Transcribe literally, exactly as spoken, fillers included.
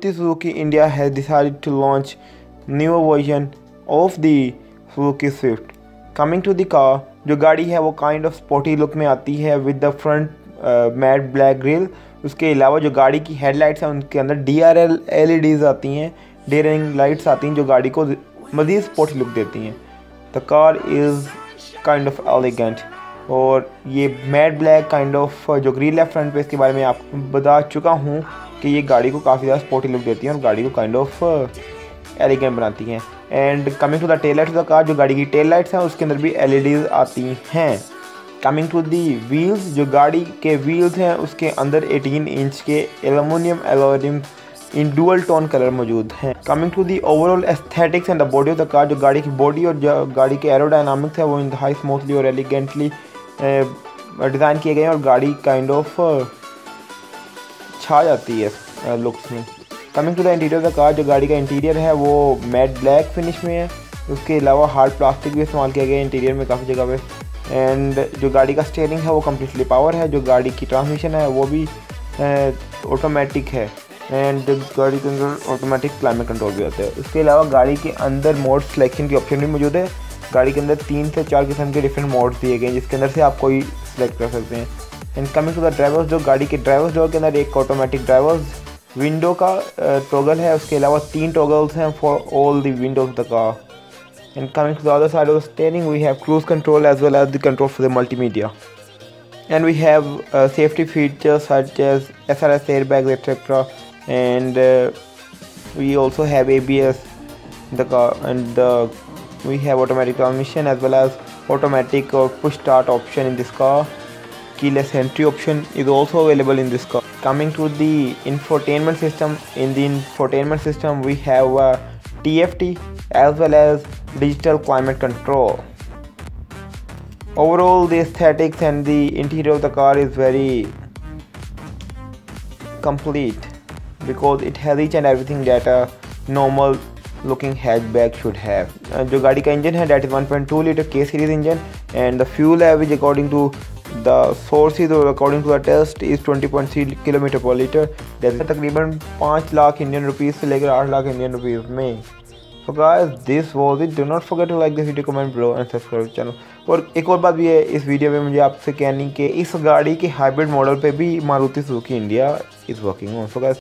Suzuki India has decided to launch new version of the Suzuki Swift. Coming to the car, जो गाड़ी है वो kind of sporty look में आती है with the front matte black grille. उसके अलावा जो गाड़ी की हेडलाइट्स हैं उनके अंदर D R L L E Ds आती हैं, डे रनिंग लाइट्स आती हैं जो गाड़ी को मज़ीद स्पोर्टी लुक देती हैं। The car is kind of elegant और ये मैट ब्लैक काइंड ऑफ जो ग्रिल है फ्रंट पे, इसके बारे में आपको बता चुका हूँ कि ये गाड़ी को काफ़ी ज़्यादा स्पोर्टी लुक देती है और गाड़ी को काइंड ऑफ एलिगेंट बनाती हैं। And coming to the tail lights of the car, जो गाड़ी की टेल लाइट्स हैं उसके अंदर भी एल ई डीज आती हैं। कमिंग टू दी व्हील्स, जो गाड़ी के व्हील्स हैं उसके अंदर अठारह इंच के aluminium alloy in dual tone colour मौजूद हैं। Coming to the overall aesthetics and the body of the car, जो गाड़ी की बॉडी और जो गाड़ी के एरोडायनामिक्स है वो इंतहाई स्मूथली और एलिगेंटली डिज़ाइन किए गए हैं और गाड़ी काइंड ऑफ छा जाती है लुक्स में। Coming to the interior of the car, जो गाड़ी का इंटीरियर है वो मैट ब्लैक फिनिश में है। उसके अलावा हार्ड प्लास्टिक भी इस्तेमाल किया गया है इंटीरियर में काफ़ी जगह पे। एंड जो गाड़ी का स्टीयरिंग है वो कम्प्लीटली पावर है। जो गाड़ी की ट्रांसमिशन है वो भी ऑटोमेटिक है एंड गाड़ी के अंदर ऑटोमेटिक क्लाइमेट कंट्रोल भी होता है। उसके अलावा गाड़ी के अंदर मोड सिलेक्शन की ऑप्शन भी मौजूद है। गाड़ी के अंदर तीन से चार किस्म के डिफरेंट मोड्स दिए गए हैं जिसके अंदर से आप कोई सिलेक्ट कर सकते हैं। And coming to the drivers, जो गाड़ी के ड्राइवर्स डोर के अंदर एक ऑटोमेटिक ड्राइवर्स विंडो का टॉगल है। उसके अलावा तीन टॉगल्स हैं for all the windows of the car. And coming to the other side of the steering we have cruise control as well as the control for the multimedia. And we have uh, safety features such as S R S airbags, et cetera. And uh, we also have A B S in the car, and uh, we have automatic transmission as well as automatic or push start option in this car. Keyless entry option is also available in this car. Coming to the infotainment system, in the infotainment system we have uh, T F T as well as digital climate control. Overall, the aesthetics and the interior of the car is very complete because it has each and everything that a normal looking hatchback should have. Uh, जो गाड़ी का engine है that is one point two liter K series engine and the fuel average according to the sources or according to the test is twenty point three kilometer per liter. That is तकरीबन पाँच lakh Indian rupees से लेकर आठ lakh Indian rupees में। So guys, this was it. Do not forget to like this video, comment below and subscribe to channel. और एक और बात भी है इस वीडियो में मुझे आपसे कहनी कि इस गाड़ी के हाइब्रिड मॉडल पे भी Maruti Suzuki India is working on. So guys